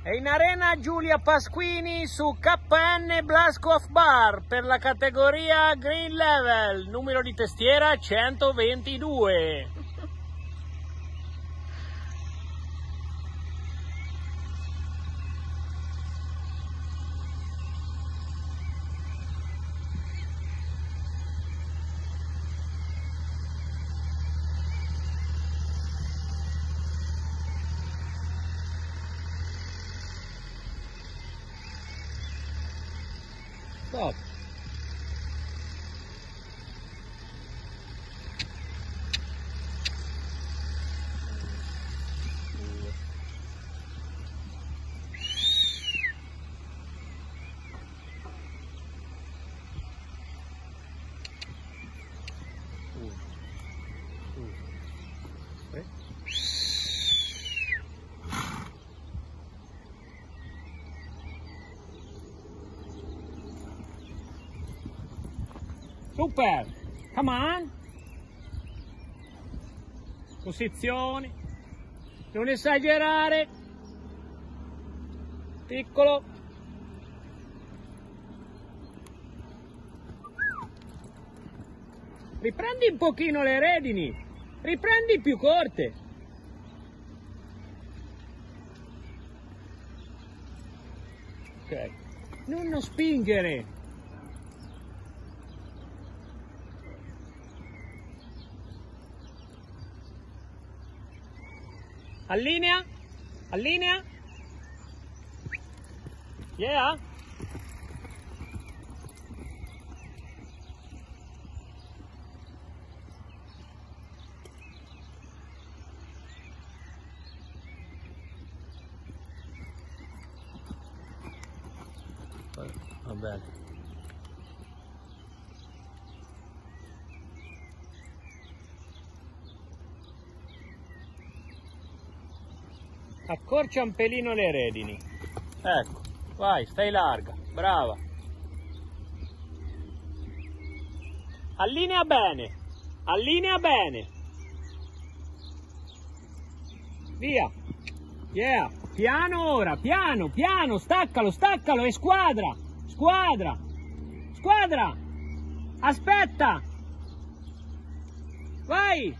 E in arena Giulia Pasquini su KN Blaskov Bar per la categoria Green Level, numero di testiera 122. Stop. Super, come on, posizioni, non esagerare, piccolo, riprendi un pochino le redini, riprendi più corte, ok, non spingere. Allinea, allinea, yeah, va bene. Accorcia un pelino le redini, ecco, vai, stai larga, brava, allinea bene, via, yeah, piano ora, piano, staccalo, e squadra, aspetta, vai,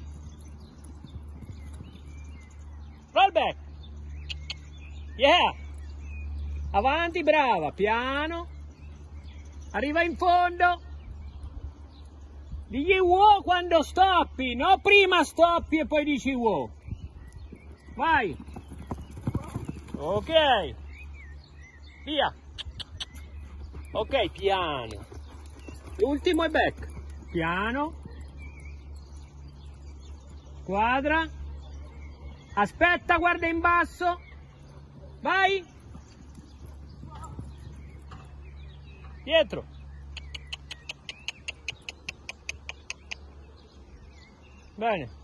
roll back. Yeah, avanti, brava, piano, arriva in fondo, digli wow quando stoppi, no prima stoppi e poi dici wow, vai, ok, via, ok, piano, l'ultimo è back, piano, quadra, aspetta, guarda in basso, vai, dietro, bene.